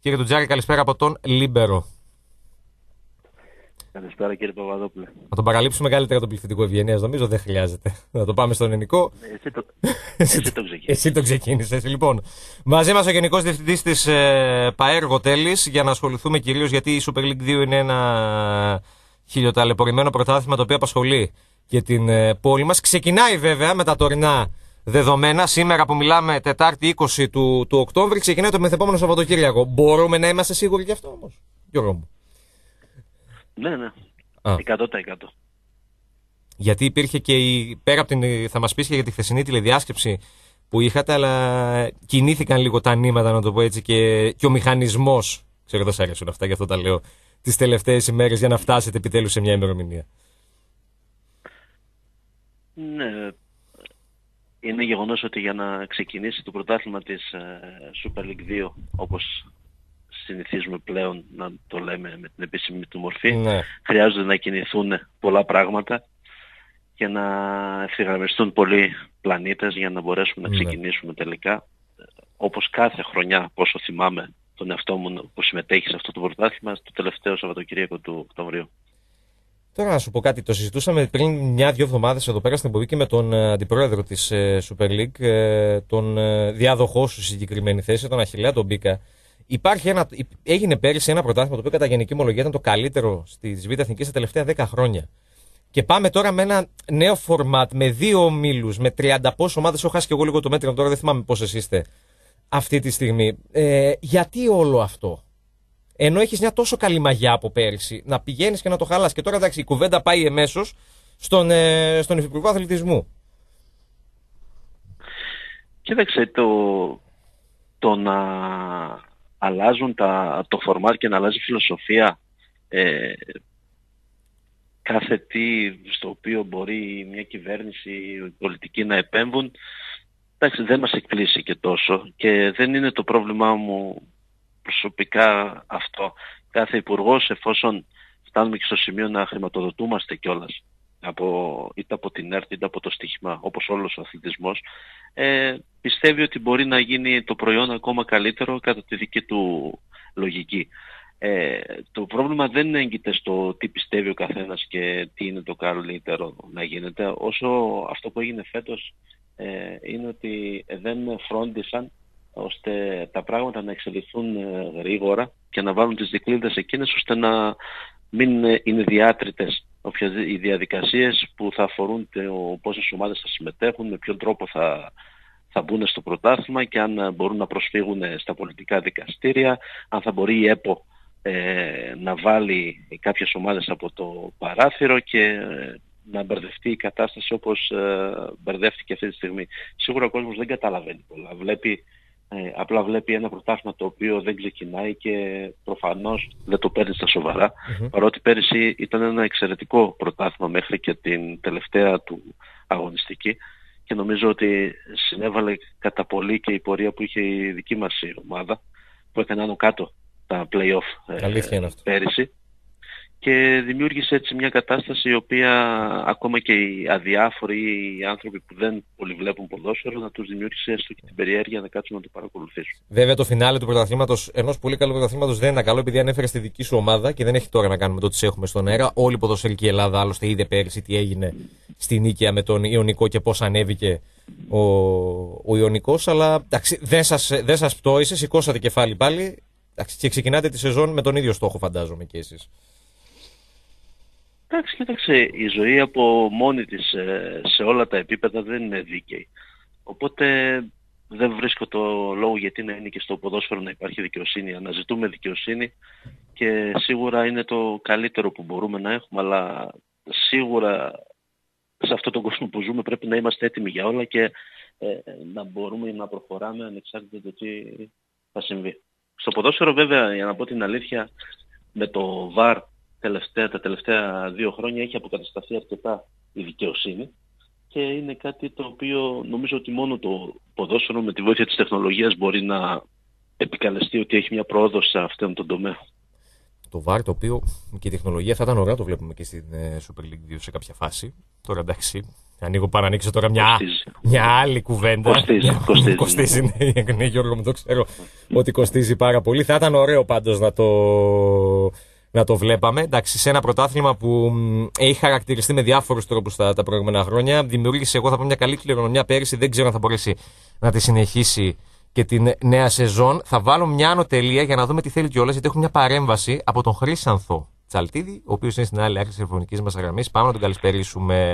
Κύριε Τουτζάρη, καλησπέρα από τον Λίμπερο. Καλησπέρα κύριε Παπαδόπουλε. Να τον παραλείψουμε καλύτερα τον πληθυντικό ευγενίας, νομίζω δεν χρειάζεται. Να το πάμε στον ελληνικό. Εσύ το ξεκίνησες. Λοιπόν, μαζί μας ο Γενικός Διευθυντής της ΠΑΕΡ Γοτέλης για να ασχοληθούμε κυρίως γιατί η Super League 2 είναι ένα χιλιοταλαιπωρημένο πρωτάθλημα το οποίο απασχολεί και την πόλη μας. Ξεκινάει βέβαια με τα τωρινά δεδομένα. Σήμερα που μιλάμε Τετάρτη 20 του Οκτώβρη, ξεκινάει το μεθεπόμενο Σαββατοκύριακο. Μπορούμε να είμαστε σίγουροι γι' αυτό όμως, Γιώργο μου? Ναι. 100%. Γιατί υπήρχε και πέρα από θα μας πεις και για τη χθεσινή τηλεδιάσκεψη που είχατε, αλλά κινήθηκαν λίγο τα νήματα, να το πω έτσι, και ο μηχανισμός, ξέρω δεν σ' αρέσουν αυτά, γι' αυτό τα λέω, τις τελευταίες ημέρες για να φτάσετε επιτέλους σε μια ημερομηνία. Ναι, είναι γεγονός ότι για να ξεκινήσει το πρωτάθλημα της Super League 2, όπως συνηθίζουμε πλέον να το λέμε με την επίσημη του μορφή, ναι, χρειάζονται να κινηθούν πολλά πράγματα και να ευθυγραμμιστούν πολλοί πλανήτες για να μπορέσουμε να ξεκινήσουμε τελικά, όπως κάθε χρονιά, πόσο θυμάμαι τον εαυτό μου που συμμετέχει σε αυτό το πρωτάθλημα, στο τελευταίο Σαββατοκύριακο του Οκτωβρίου. Τώρα να σου πω κάτι, το συζητούσαμε πριν 1-2 εβδομάδες εδώ πέρα στην εκπομπή και με τον αντιπρόεδρο της Super League, τον διάδοχό σου στη συγκεκριμένη θέση, τον Αχιλλέα, τον Μπίκα. Έγινε πέρυσι ένα πρωτάθλημα το οποίο κατά γενική ομολογία ήταν το καλύτερο στις Β' Εθνικής τα τελευταία 10 χρόνια. Και πάμε τώρα με ένα νέο φορμάτ, με 2 ομίλους, με 30 πόσες ομάδες. Έχω χάσει και εγώ λίγο το μέτρο τώρα, δεν θυμάμαι πόσες είστε αυτή τη στιγμή. Γιατί όλο αυτό? Ενώ έχεις μια τόσο καλή μαγιά από πέρυσι, να πηγαίνεις και να το χαλάς. Και τώρα εντάξει, η κουβέντα πάει εμέσως στον Υφυπουργό Αθλητισμού. Κοίταξε, το να αλλάζουν το φορμάτ και να αλλάζει η φιλοσοφία, κάθε τι στο οποίο μπορεί μια κυβέρνηση, η πολιτική να επέμβουν, εντάξει, δεν μας εκπλήσει και τόσο και δεν είναι το πρόβλημά μου προσωπικά αυτό. Κάθε υπουργός, εφόσον φτάνουμε και στο σημείο να χρηματοδοτούμαστε κιόλας είτε από την ΕΡΤ είτε από το στοίχημα, όπως όλος ο αθλητισμός, πιστεύει ότι μπορεί να γίνει το προϊόν ακόμα καλύτερο κατά τη δική του λογική. Το πρόβλημα δεν έγκυται στο τι πιστεύει ο καθένας και τι είναι το καλύτερο να γίνεται, όσο αυτό που έγινε φέτος είναι ότι δεν φρόντισαν ώστε τα πράγματα να εξελιχθούν γρήγορα και να βάλουν τις δικλείδες εκείνες ώστε να μην είναι διάτριτες οι διαδικασίες που θα αφορούν πόσες ομάδες θα συμμετέχουν, με ποιον τρόπο θα μπουν στο πρωτάθλημα και αν μπορούν να προσφύγουν στα πολιτικά δικαστήρια, αν θα μπορεί η ΕΠΟ να βάλει κάποιες ομάδες από το παράθυρο και να μπερδευτεί η κατάσταση όπως μπερδεύτηκε αυτή τη στιγμή. Σίγουρα ο κόσμος δεν καταλαβαίνει πολλά. Απλά βλέπει ένα πρωτάθλημα το οποίο δεν ξεκινάει και προφανώς δεν το παίρνει στα σοβαρά. Παρότι πέρυσι ήταν ένα εξαιρετικό πρωτάθλημα μέχρι και την τελευταία του αγωνιστική και νομίζω ότι συνέβαλε κατά πολύ και η πορεία που είχε η δική μας ομάδα που έκανε άνω κάτω τα play-off πέρυσι και δημιούργησε έτσι μια κατάσταση η οποία ακόμα και οι αδιάφοροι, οι άνθρωποι που δεν πολύ βλέπουν ποδόσφαιρο, να τους δημιούργησε έστω και την περιέργεια να κάτσουν να το παρακολουθήσουν. Βέβαια το φινάλε του πρωταθλήματος, ενός πολύ καλού πρωταθλήματος, δεν είναι καλό επειδή ανέφερε στη δική σου ομάδα και δεν έχει τώρα να κάνουμε το τι έχουμε στον αέρα. Όλη η ποδοσφαιρική Ελλάδα άλλωστε είδε πέρυσι τι έγινε στη Νίκαια με τον Ιωνικό και πώς ανέβηκε ο Ιωνικός. Αλλά εντάξει, δεν σας πτώησε, σηκώσατε κεφάλι πάλι και ξεκινάτε τη σεζόν με τον ίδιο στόχο, φαντάζομαι και εσείς. Εντάξει, κοίταξε, η ζωή από μόνη της σε όλα τα επίπεδα δεν είναι δίκαιη. Οπότε δεν βρίσκω το λόγο γιατί να είναι και στο ποδόσφαιρο να υπάρχει δικαιοσύνη. Αναζητούμε δικαιοσύνη και σίγουρα είναι το καλύτερο που μπορούμε να έχουμε, αλλά σίγουρα σε αυτόν τον κόσμο που ζούμε πρέπει να είμαστε έτοιμοι για όλα και να μπορούμε να προχωράμε ανεξάρτητα το τι θα συμβεί. Στο ποδόσφαιρο βέβαια, για να πω την αλήθεια, με το VAR τα τελευταία 2 χρόνια έχει αποκατασταθεί αρκετά η δικαιοσύνη και είναι κάτι το οποίο νομίζω ότι μόνο το ποδόσφαιρο με τη βοήθεια της τεχνολογίας μπορεί να επικαλεστεί ότι έχει μια πρόοδο σε αυτόν τον τομέα. Το VAR, το οποίο και η τεχνολογία θα ήταν ωραία, το βλέπουμε και στην Super League 2 σε κάποια φάση. Τώρα εντάξει, Ανοίγω παρανοίξω τώρα μια άλλη κουβέντα. Κοστίζει, ναι, Γιώργο, μου το ξέρω ότι κοστίζει πάρα πολύ. Θα ήταν ωραίο πάντως να το βλέπαμε. Εντάξει, σε ένα πρωτάθλημα που έχει χαρακτηριστεί με διάφορους τρόπους τα προηγούμενα χρόνια. Δημιούργησε, εγώ θα πω, μια καλή κληρονομιά πέρυσι. Δεν ξέρω αν θα μπορέσει να τη συνεχίσει και την νέα σεζόν. Θα βάλω μια άνω τελεία για να δούμε τι θέλει κιόλας, γιατί έχουμε μια παρέμβαση από τον Χρήσανθο Τσαλτίδη, ο οποίος είναι στην άλλη άκρη της τηλεφωνικής μας γραμμής. Πάμε να τον καλησπερίσουμε.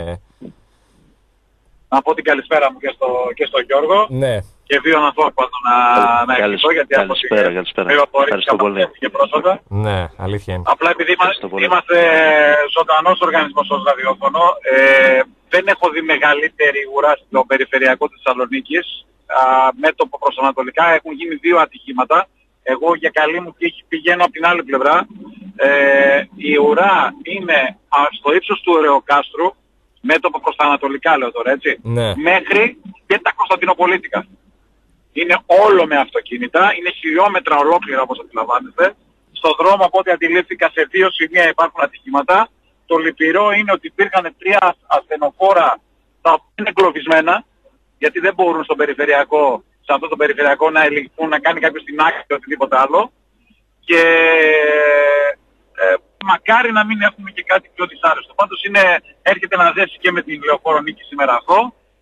Να πω την καλησπέρα μου και στον Γιώργο. Ναι. Και δύο να πω να ευχηθώ, γιατί από τις πληροφορίες και πρόσφατα. Ναι, αλήθεια είναι. Απλά επειδή είμαστε ζωντανός οργανισμός ως ραδιόφωνο, δεν έχω δει μεγαλύτερη ουρά στο περιφερειακό της Θεσσαλονίκης. Μέτωπο προς ανατολικά έχουν γίνει 2 ατυχήματα. Εγώ για καλή μου τύχη πηγαίνω από την άλλη πλευρά. Η ουρά είναι στο ύψος του Ωρεοκάστρου, μέτωπο προς τα ανατολικά λέω τώρα, έτσι, ναι, μέχρι και τα Κωνσταντινοπολίτικα. Είναι όλο με αυτοκίνητα, είναι χιλιόμετρα ολόκληρα όπως αντιλαμβάνεστε. Στον δρόμο, από ό,τι αντιλήφθηκα, σε 2 σημεία υπάρχουν ατυχήματα. Το λυπηρό είναι ότι υπήρχαν 3 ασθενοφόρα τα οποία είναι εγκλωβισμένα, γιατί δεν μπορούν σε αυτό το περιφερειακό να ελεγχθούν, να κάνει κάποιος την άκρη ή οτιδήποτε άλλο. Και μακάρι να μην έχουμε και κάτι πιο δυσάρεστο. Πάντως έρχεται να ζέσει και με την Λεωφόρο Νίκη σήμερα αυτό.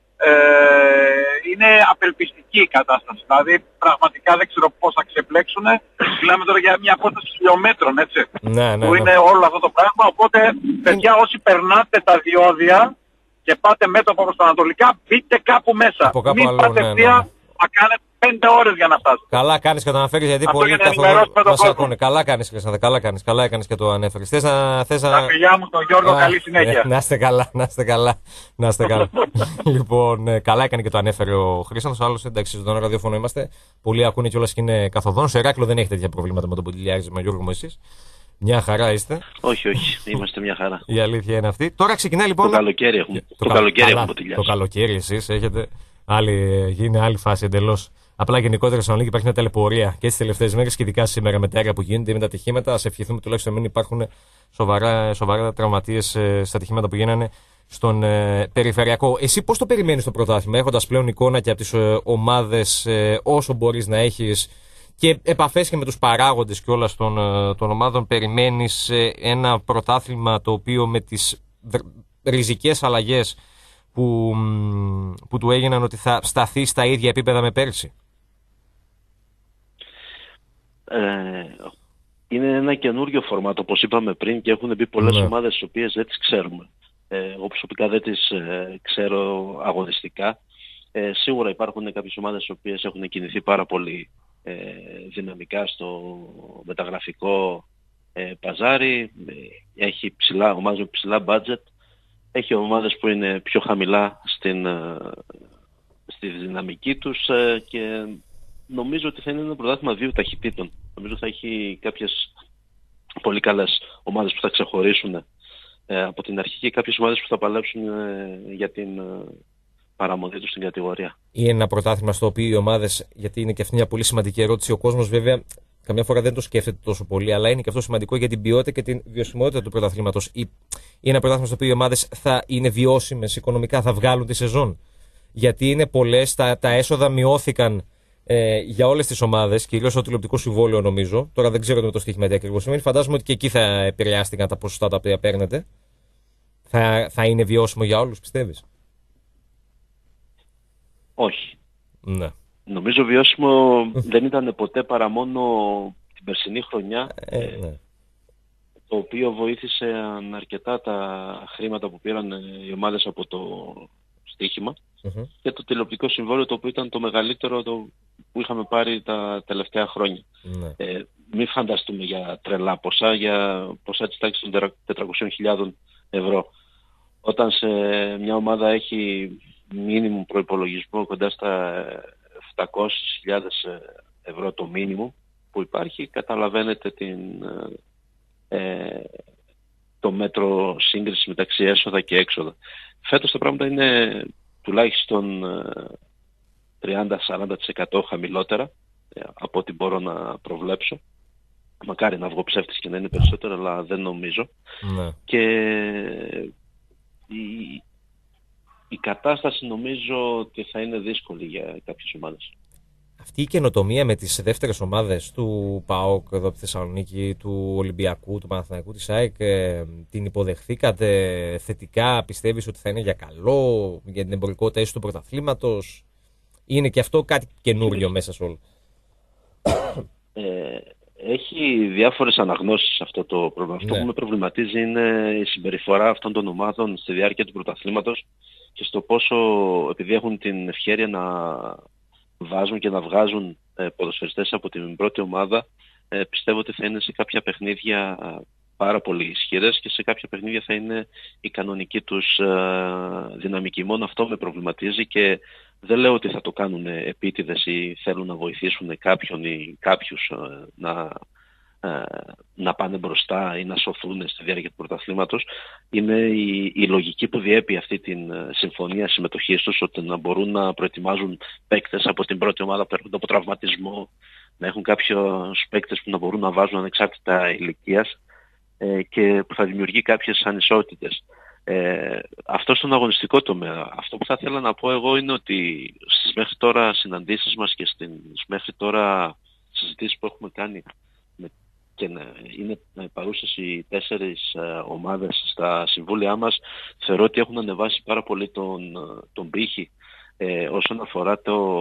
Είναι απελπιστική η κατάσταση. Δηλαδή πραγματικά δεν ξέρω πώς θα ξεπλέξουν. Μιλάμε τώρα για μια απόσταση χιλιόμετρων, έτσι. Ναι. Που είναι όλο αυτό το πράγμα. Οπότε, παιδιά, όσοι περνάτε τα διόδια και πάτε μέτωπο προς τα ανατολικά, μπείτε κάπου μέσα. Μην πάτε ευθεία, θα κάνετε 5 ώρες για να φτάσετε. Καλά κάνεις και το αναφέρεις, γιατί πολλοί καθόλου μας ακούνε. Καλά κάνεις, Χρυσάνθε, καλά έκανες και το ανέφερες. Τα φιλιά μου, τον Γιώργο, καλή συνέχεια. Να είστε καλά. Λοιπόν, καλά έκανε και το ανέφερε ο Χρήσανθος. Άλλωστε, εντάξει, στον ραδιόφωνο είμαστε. Πολλοί ακούνε κιόλας και είναι καθοδόν. Στο Ηράκλειο δεν έχει τέτοια προβλήματα με τον ποντιλιάρισμα, Γιώργο μου, εσείς. Μια χαρά είστε. Όχι, είμαστε μια χαρά. Η αλήθεια είναι αυτή. Τώρα ξεκινάει λοιπόν. Το καλοκαίρι έχουμε. Το καλοκαίρι εσείς έχετε. Είναι άλλη φάση εντελώς. Απλά γενικότερα στην Θεσσαλονίκη υπάρχει μια ταλαιπωρία και τις τελευταίες μέρες και ειδικά σήμερα με τα έργα που γίνονται με τα ατυχήματα. Ας ευχηθούμε τουλάχιστον να μην υπάρχουν σοβαρά τραυματίες στα ατυχήματα που γίνανε στον περιφερειακό. Εσύ πώς το περιμένεις το πρωτάθλημα, έχοντας πλέον εικόνα και από τις ομάδες όσο μπορείς να έχεις και επαφές και με τους παράγοντες κιόλας των ομάδων, περιμένεις ένα πρωτάθλημα το οποίο με τις ριζικές αλλαγές που του έγιναν ότι θα σταθεί στα ίδια επίπεδα με πέρσι? Είναι ένα καινούριο φορμάτ, όπως είπαμε πριν, και έχουν μπει πολλές ομάδες τις οποίες δεν τις ξέρουμε. Εγώ προσωπικά δεν τις ξέρω αγωνιστικά. Σίγουρα υπάρχουν κάποιες ομάδες τις οποίες έχουν κινηθεί πάρα πολύ δυναμικά στο μεταγραφικό παζάρι. Έχει ομάδες με ψηλά budget. Έχει ομάδες που είναι πιο χαμηλά στη δυναμική τους και νομίζω ότι θα είναι ένα πρωτάθλημα 2 ταχυτήτων. Νομίζω θα έχει κάποιες πολύ καλές ομάδες που θα ξεχωρίσουν από την αρχή και κάποιες ομάδες που θα παλέψουν για την παραμονή τους στην κατηγορία. Είναι ένα πρωτάθλημα στο οποίο οι ομάδες, γιατί είναι και αυτή μια πολύ σημαντική ερώτηση, ο κόσμος βέβαια καμιά φορά δεν το σκέφτεται τόσο πολύ, αλλά είναι και αυτό σημαντικό για την ποιότητα και την βιωσιμότητα του πρωταθλήματος. Είναι ένα πρωτάθλημα στο οποίο οι ομάδες θα είναι βιώσιμες οικονομικά, θα βγάλουν τη σεζόν. Γιατί είναι πολλές, τα έσοδα μειώθηκαν για όλες τις ομάδες, κυρίως στο τηλεοπτικό συμβόλαιο νομίζω. Τώρα δεν ξέρω με το στοίχημα τι ακριβώς σημαίνει. Φαντάζομαι ότι και εκεί θα επηρεάστηκαν τα ποσοστά τα οποία παίρνετε. Θα είναι βιώσιμο για όλους, πιστεύεις? Όχι. Ναι. Νομίζω βιώσιμο δεν ήταν ποτέ παρά μόνο την περσινή χρονιά, ναι. Το οποίο βοήθησε αρκετά τα χρήματα που πήραν οι ομάδες από το στοίχημα και το τηλεοπτικό συμβόλαιο, το οποίο ήταν το μεγαλύτερο που είχαμε πάρει τα τελευταία χρόνια. Ναι. Μην φανταστούμε για τρελά ποσά, για ποσά της τάξης των 400.000 ευρώ. Όταν σε μια ομάδα έχει μίνιμουμ προϋπολογισμό κοντά στα 700.000 ευρώ το μίνιμουμ που υπάρχει, καταλαβαίνετε το μέτρο σύγκριση μεταξύ έσοδα και έξοδα. Φέτος τα πράγματα είναι τουλάχιστον 30-40% χαμηλότερα από ό,τι μπορώ να προβλέψω. Μακάρι να βγω ψεύτης και να είναι περισσότερο, αλλά δεν νομίζω. Ναι. Και η κατάσταση νομίζω ότι θα είναι δύσκολη για κάποιες ομάδες. Αυτή η καινοτομία με τις δεύτερες ομάδες του ΠΑΟΚ εδώ από τη Θεσσαλονίκη, του Ολυμπιακού, του Παναθηναϊκού, της ΑΕΚ, την υποδεχθήκατε θετικά? Πιστεύεις ότι θα είναι για καλό, για την εμπορικότητα ίσως του πρωταθλήματος? Είναι και αυτό κάτι καινούριο μέσα σε όλο? Έχει διάφορες αναγνώσεις αυτό το πρόβλημα. Αυτό που με προβληματίζει είναι η συμπεριφορά αυτών των ομάδων στη διάρκεια του πρωταθλήματος και στο πόσο, επειδή έχουν την ευκαιρία να βάζουν και να βγάζουν ποδοσφαιριστές από την πρώτη ομάδα, πιστεύω ότι θα είναι σε κάποια παιχνίδια πάρα πολύ ισχυρές και σε κάποια παιχνίδια θα είναι η κανονική τους δυναμική. Μόνο αυτό με προβληματίζει και δεν λέω ότι θα το κάνουν επίτηδες ή θέλουν να βοηθήσουν κάποιον ή κάποιους να πάνε μπροστά ή να σωθούν στη διάρκεια του πρωταθλήματος. Είναι η λογική που διέπει αυτή την συμφωνία συμμετοχής τους, ότι να μπορούν να προετοιμάζουν παίκτες από την πρώτη ομάδα που έρχονται από τραυματισμό, να έχουν κάποιους παίκτες που να μπορούν να βάζουν ανεξάρτητα ηλικίας και που θα δημιουργεί κάποιες ανισότητες. Αυτό στον αγωνιστικό τομέα. Αυτό που θα ήθελα να πω εγώ είναι ότι στις μέχρι τώρα συναντήσεις μας και στις μέχρι τώρα συζητήσεις που έχουμε κάνει και είναι παρούσες οι 4 ομάδες στα συμβούλια μας, θεωρώ ότι έχουν ανεβάσει πάρα πολύ τον πύχη όσον αφορά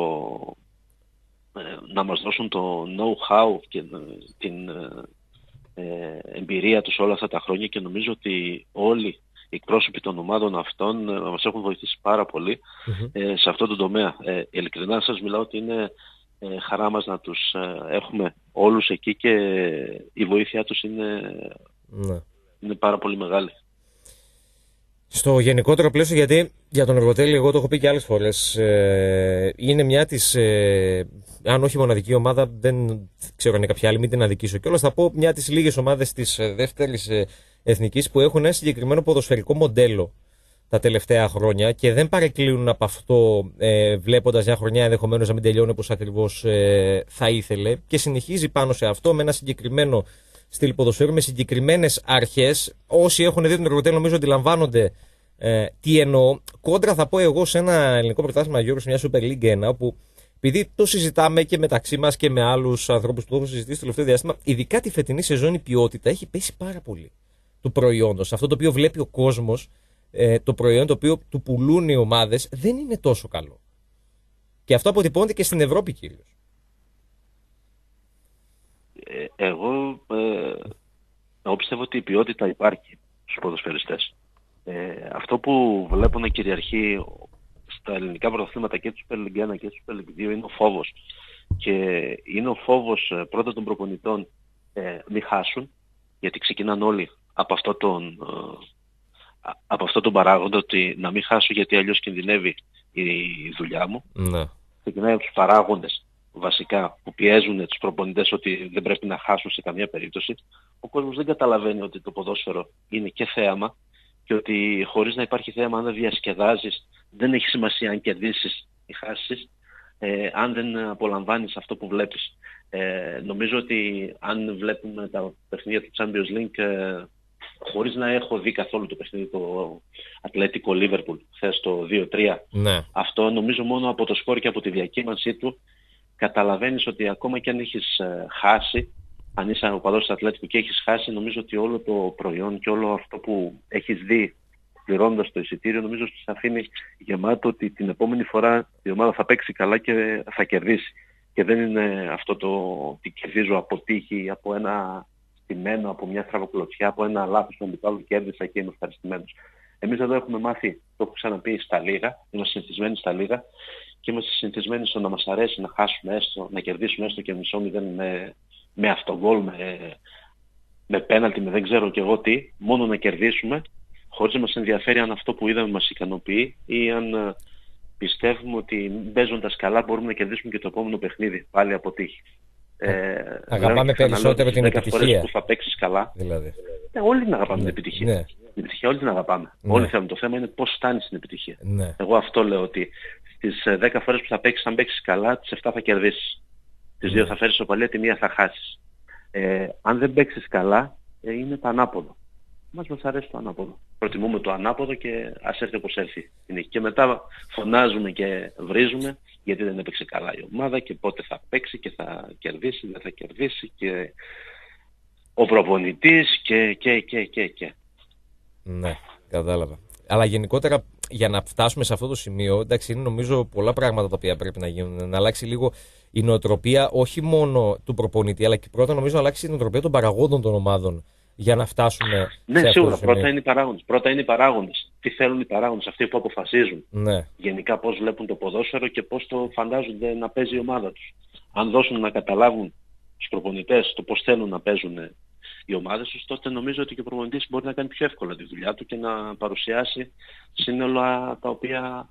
να μας δώσουν το know-how και την εμπειρία τους όλα αυτά τα χρόνια και νομίζω ότι όλοι οι εκπρόσωποι των ομάδων αυτών μας έχουν βοηθήσει πάρα πολύ σε αυτό το τομέα. Ειλικρινά σας μιλάω ότι είναι χαρά μας να τους έχουμε όλους εκεί και η βοήθειά τους είναι πάρα πολύ μεγάλη. Στο γενικότερο πλαίσιο, γιατί για τον Εργοτέλη, εγώ το έχω πει και άλλες φορές, είναι μια της, αν όχι μοναδική ομάδα, δεν ξέρω αν είναι κάποια άλλη, μην την αδικήσω κιόλας, θα πω μια της λίγες ομάδες της δεύτερης εθνικής που έχουν ένα συγκεκριμένο ποδοσφαιρικό μοντέλο τα τελευταία χρόνια και δεν παρεκκλίνουν από αυτό, βλέποντας μια χρονιά ενδεχομένως να μην τελειώνει όπως ακριβώς θα ήθελε και συνεχίζει πάνω σε αυτό με ένα συγκεκριμένο στυλ ποδοσφαίρου, με συγκεκριμένες αρχές. Όσοι έχουν δει τον Εργοτέλη νομίζω αντιλαμβάνονται τι εννοώ. Κόντρα θα πω εγώ σε ένα ελληνικό πρωτάθλημα, Γιώργο, σε μια Super League 1, όπου επειδή το συζητάμε και μεταξύ μας και με άλλους ανθρώπους που το έχουν συζητήσει το τελευταίο διάστημα, ειδικά τη φετινή σεζόν η ποιότητα έχει πέσει πάρα πολύ του προϊόντος. Αυτό το οποίο βλέπει ο κόσμος, το προϊόν το οποίο του πουλούν οι ομάδες, δεν είναι τόσο καλό. Και αυτό αποτυπώνεται και στην Ευρώπη κυρίως. Εγώ πιστεύω ότι η ποιότητα υπάρχει στους ποδοσφαιριστές. Αυτό που βλέπω να κυριαρχεί στα ελληνικά πρωταθλήματα και του Super League 1 και του Super League 2 είναι ο φόβος. Και είναι ο φόβος πρώτα των προπονητών μη χάσουν, γιατί ξεκινάνε όλοι από αυτό τον παράγοντα, ότι να μην χάσω γιατί αλλιώς κινδυνεύει η δουλειά μου. Ναι. Ξεκινάει από τους παράγοντες βασικά που πιέζουν τους προπονητές ότι δεν πρέπει να χάσουν σε καμία περίπτωση. Ο κόσμος δεν καταλαβαίνει ότι το ποδόσφαιρο είναι και θέαμα και ότι χωρίς να υπάρχει θέαμα, αν δεν διασκεδάζεις, δεν έχει σημασία αν κερδίσεις ή χάσεις, αν δεν απολαμβάνεις αυτό που βλέπεις. Νομίζω ότι αν βλέπουμε τα παιχνίδια του Champions League, χωρίς να έχω δει καθόλου το παιχνίδι το Ατλέτικο Liverpool χθες το 2-3, ναι, αυτό νομίζω μόνο από το σκορ και από τη διακύμανσή του καταλαβαίνεις ότι ακόμα και αν έχεις χάσει, αν είσαι οπαδός του Ατλέτικου και έχεις χάσει, νομίζω ότι όλο το προϊόν και όλο αυτό που έχεις δει πληρώνοντας το εισιτήριο, νομίζω ότι σε αφήνει γεμάτο ότι την επόμενη φορά η ομάδα θα παίξει καλά και θα κερδίσει. Και δεν είναι αυτό το ότι κερδίζω από τύχη, από ένα στημένο, από μια στραβοκλωτσιά, από ένα λάθος που μου κέρδισα και είμαι ευχαριστημένος. Εμείς εδώ έχουμε μάθει, το έχω ξαναπεί, στα λίγα, είμαστε συνηθισμένοι στα λίγα και είμαστε συνηθισμένοι στο να μας αρέσει να χάσουμε έστω, να κερδίσουμε έστω και μισό μηδέν με αυτογκόλ, με πέναλτι, με δεν ξέρω και εγώ τι, μόνο να κερδίσουμε, χωρίς να μας ενδιαφέρει αν αυτό που είδαμε μας ικανοποιεί ή αν πιστεύουμε ότι παίζοντας καλά μπορούμε να κερδίσουμε και το επόμενο παιχνίδι, πάλι από τύχη. Αγαπάμε περισσότερο την επιτυχία. Που θα παίξεις καλά. Δηλαδή. Όλοι την αγαπάμε την επιτυχία. Ναι. Την επιτυχία όλοι την αγαπάμε. Ναι. Όλοι θέλουμε. Το θέμα είναι πώς φτάνεις στην επιτυχία. Ναι. Εγώ αυτό λέω, ότι στις 10 φορές που θα παίξεις, αν παίξεις καλά, τις 7 θα κερδίσεις. Τις 2 θα φέρεις σοπαλία, τη 1 θα χάσεις. Αν δεν παίξεις καλά, είναι το ανάποδο. Μας αρέσει το ανάποδο. Προτιμούμε το ανάποδο και ας έρθει όπως έρθει. Και μετά φωνάζουμε και βρίζουμε γιατί δεν έπαιξε καλά η ομάδα και πότε θα παίξει και θα κερδίσει, δεν θα κερδίσει και ο προπονητής και. Ναι, κατάλαβα. Αλλά γενικότερα για να φτάσουμε σε αυτό το σημείο, εντάξει, είναι νομίζω πολλά πράγματα τα οποία πρέπει να γίνουν. Να αλλάξει λίγο η νοοτροπία όχι μόνο του προπονητή, αλλά και πρώτα νομίζω να αλλάξει η νοοτροπία των παραγόντων των ομάδων για να φτάσουμε. Ναι, σίγουρα. Πρώτα είναι οι παράγοντες. Τι θέλουν οι παράγοντες, αυτοί που αποφασίζουν. Ναι. Γενικά πώς βλέπουν το ποδόσφαιρο και πώς το φαντάζονται να παίζει η ομάδα τους. Αν δώσουν να καταλάβουν τους προπονητές το πώς θέλουν να παίζουν οι ομάδες τους, τότε νομίζω ότι και ο προπονητής μπορεί να κάνει πιο εύκολα τη δουλειά του και να παρουσιάσει σύνολα τα οποία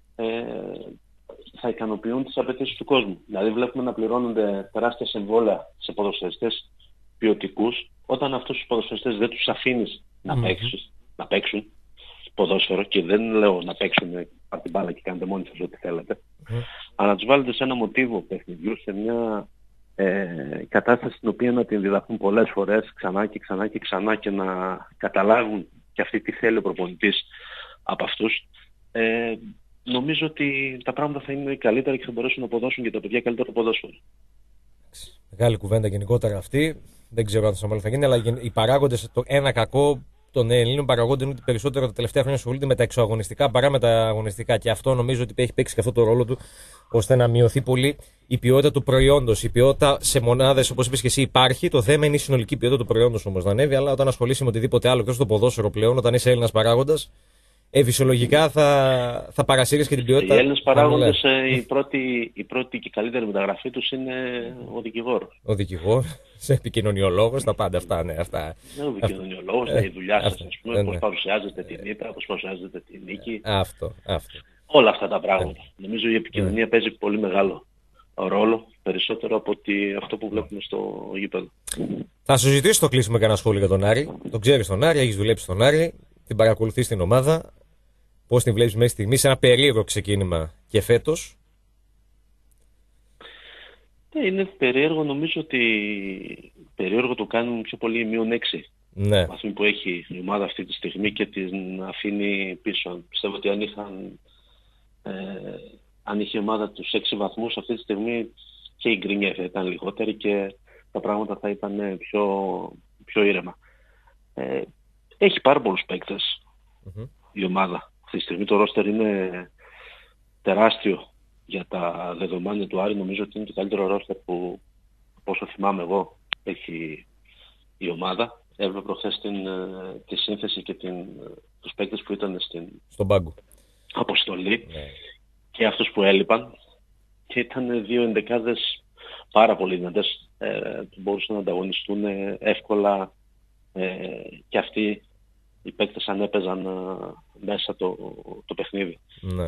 θα ικανοποιούν τις απαιτήσεις του κόσμου. Δηλαδή βλέπουμε να πληρώνονται τεράστια συμβόλαια σε ποδοσφαιριστές ποιοτικούς, όταν αυτούς τους ποδοσφαιριστές δεν τους αφήνεις να παίξουν ποδόσφαιρο, και δεν λέω να παίξουν από την μπάλα και κάνετε μόνοι σας ό,τι θέλετε, αλλά να τους βάλετε σε ένα μοτίβο παιχνιδιού, σε μια κατάσταση την οποία να την διδαχθούν πολλές φορές ξανά και να καταλάβουν και αυτοί τι θέλει ο προπονητής από αυτούς. Νομίζω ότι τα πράγματα θα είναι καλύτερα και θα μπορέσουν να αποδώσουν και τα παιδιά καλύτερο ποδόσφαιρο. Μεγάλη κουβέντα γενικότερα αυτή. Δεν ξέρω αν θα θα γίνει, αλλά οι παράγοντες, ένα κακό των Ελλήνων παραγόντων είναι ότι περισσότερο τα τελευταία χρόνια ασχολούνται με τα εξωαγωνιστικά παρά με τα αγωνιστικά. Και αυτό νομίζω ότι έχει παίξει και αυτό το ρόλο του, ώστε να μειωθεί πολύ η ποιότητα του προϊόντος. Η ποιότητα σε μονάδες, όπως είπες και εσύ, υπάρχει. Το θέμα είναι η συνολική ποιότητα του προϊόντος όμως να ανέβει. Αλλά όταν ασχολείσαι με οτιδήποτε άλλο εκτός το ποδόσφαιρο πλέον, όταν είσαι Έλληνας παράγοντας, φυσιολογικά θα παρασύρεις και την ποιότητα. Οι Έλληνες παράγοντες, η πρώτη και καλύτερη μεταγραφή τους είναι ο δικηγόρος. Ο δικηγόρος, επικοινωνιολόγος, τα πάντα αυτά. Ναι, αυτά. Ο επικοινωνιολόγος, η δουλειά σας, ας πούμε, πώς παρουσιάζετε την ήττα, πώς παρουσιάζετε την νίκη. Αυτό. Όλα αυτά τα πράγματα. Νομίζω η επικοινωνία παίζει πολύ μεγάλο ρόλο, περισσότερο από αυτό που βλέπουμε στο γήπεδο. Θα σου ζητήσω το κλείσιμο κανένα σχόλιο για τον Άρη. Τον ξέρεις τον Άρη, έχεις δουλέψει τον Άρη, την παρακολουθείς την ομάδα. Πώς την βλέπεις μέχρι στιγμή, σε ένα περίεργο ξεκίνημα και φέτος? Είναι περίεργο, νομίζω ότι περίεργο το κάνουν πιο πολύ οι -6. Ναι. Βαθμοί που έχει η ομάδα αυτή τη στιγμή και την αφήνει πίσω. Πιστεύω ότι αν είχε η ομάδα τους 6 βαθμούς αυτή τη στιγμή και η γκρίνια θα ήταν λιγότερη και τα πράγματα θα ήταν πιο ήρεμα. Έχει πάρα πολλούς παίκτες η ομάδα. Αυτή τη στιγμή το ρόστερ είναι τεράστιο για τα δεδομένα του Άρη. Νομίζω ότι είναι το καλύτερο ρόστερ που, όσο θυμάμαι εγώ, έχει η ομάδα. Έβλεπα προχθές τη σύνθεση και τους παίκτες που ήταν στον πάγκο αποστολή και αυτούς που έλειπαν, και ήταν 2 ενδεκάδες πάρα πολύ δυνατές που μπορούσαν να ανταγωνιστούν εύκολα και αυτοί οι παίκτες αν έπαιζαν μέσα το παιχνίδι. Ναι.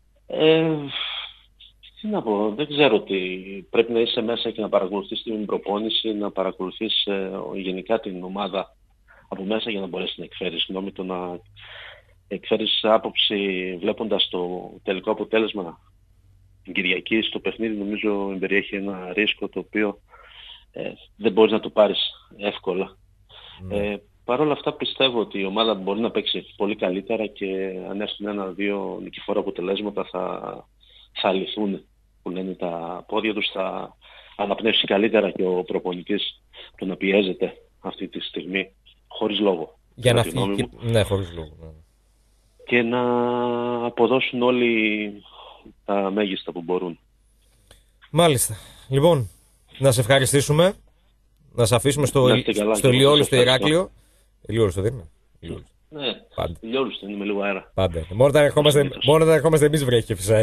Τι να πω, δεν ξέρω τι. Πρέπει να είσαι μέσα και να παρακολουθείς την προπόνηση, να παρακολουθείς γενικά την ομάδα από μέσα για να μπορέσεις να εκφέρεις γνώμη, το να εκφέρεις άποψη βλέποντας το τελικό αποτέλεσμα την Κυριακή στο παιχνίδι. Νομίζω περιέχει ένα ρίσκο το οποίο δεν μπορείς να το πάρεις εύκολα. Παρ' όλα αυτά πιστεύω ότι η ομάδα μπορεί να παίξει πολύ καλύτερα και αν έρθουν 1-2 νικηφόρα αποτελέσματα θα λυθούν, που λένε, τα πόδια τους, θα αναπνεύσει καλύτερα και ο προπονητής το να πιέζεται αυτή τη στιγμή χωρίς λόγο. Για να φύγει. Ναι, χωρίς λόγο. Ναι. Και να αποδώσουν όλοι τα μέγιστα που μπορούν. Μάλιστα. Λοιπόν, να σε ευχαριστήσουμε. Να σε αφήσουμε στο Ηλιόλου στο Ηράκλειο. Ηλιόλου το δίνουμε. Ναι, Ηλιόλου το είναι με λίγο αέρα. Πάντα. Μόνο όταν ερχόμαστε εμείς βρέχει και φυσάει.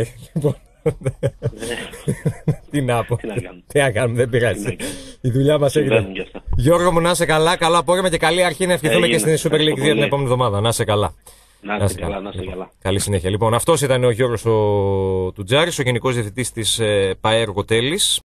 Τι να πω. Τι να κάνουμε, δεν πειράζει. Η δουλειά μας έγινε. Γιώργο μου, να είσαι καλά. Καλό απόγευμα και καλή αρχή να ευχηθούμε και στην Super League 2 την επόμενη εβδομάδα. Να είσαι καλά. Να είστε καλά. Καλή συνέχεια. Λοιπόν, αυτός ήταν ο Γιώργος Τουτζάρης, ο Γενικός Διευθυντής της ΠΑΕ Εργοτέλης.